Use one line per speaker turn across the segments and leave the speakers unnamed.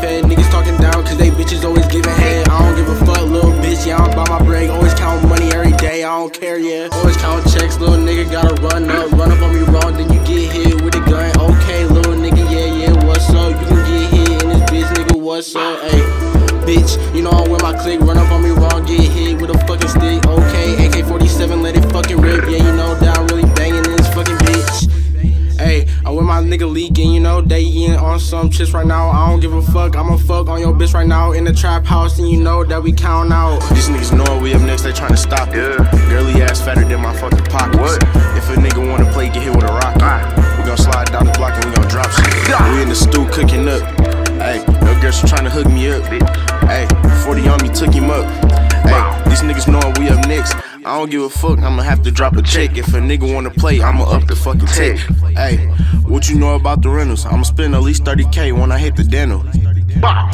fed. Niggas talking down cause they bitches always giving head. I don't give a fuck, little bitch, yeah, I'm by my break. Always count money every day, I don't care, yeah. Always count checks, little nigga gotta run up on me wrong, then you get hit with a gun. Okay, little nigga, yeah, what's up? You can get hit in this bitch, nigga, what's up? Ayy. Bitch, you know I'm with my clique, run up on me wrong, get hit with a fucking stick. Okay, AK-47, let it fucking rip. Yeah, you know that I'm really banging this fucking bitch. Hey, I'm with my nigga leaking, you know they eating on some chips right now. I don't give a fuck, I'ma fuck on your bitch right now in the trap house, and you know that we count out.
These niggas know we up next, they tryna stop it. Yeah. Girly ass fatter than my fucking pockets. What? If a nigga wanna play, get hit with a rocket. We gon' slide down the block and we gon' drop shit. We in the stew cooking up. Hey, no girls tryna hook me up. Hey, 40 on me, took him up. Hey, these niggas knowin' we up next. I don't give a fuck, I'ma have to drop a check. If a nigga wanna play, I'ma up the fucking tech. Hey, what you know about the rentals? I'ma spend at least 30K when I hit the dental.
Wow.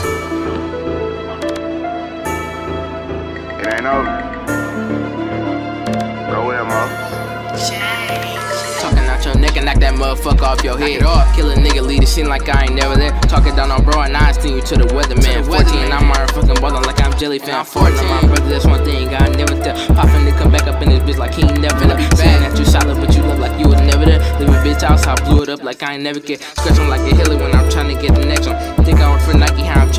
It ain't over. Go in, ma.
Talking out your neck and knock that motherfucker off your head. Kill a nigga, lead the scene like I ain't never there. Talking down on bro and I sting you to the weatherman. 14, I'm already fucking ballin' like I'm jelly fan. 14, my brother, that's one thing I never tell. Poppin' to come back up in this bitch like he ain't never there. Saying that you solid, but you look like you was never there. Leave a bitch house, I blew it up like I ain't never care. Scratch him like a hilly when I'm trying to get the next one. Think I work for Nike, how I'm